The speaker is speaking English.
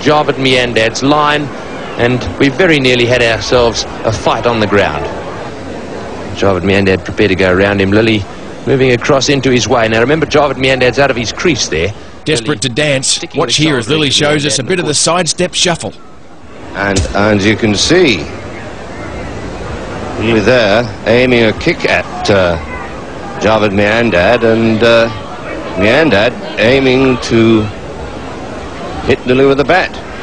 Javed Miandad's line, and we very nearly had ourselves a fight on the ground. Javed Miandad prepared to go around him. Lily moving across into his way. Now remember, Javed Miandad's out of his crease there. Desperate to dance. Watch here as Lily shows us a bit of the sidestep shuffle. And you can see Lily there aiming a kick at Javed Miandad, and Miandad aiming to hit Lily with a bat.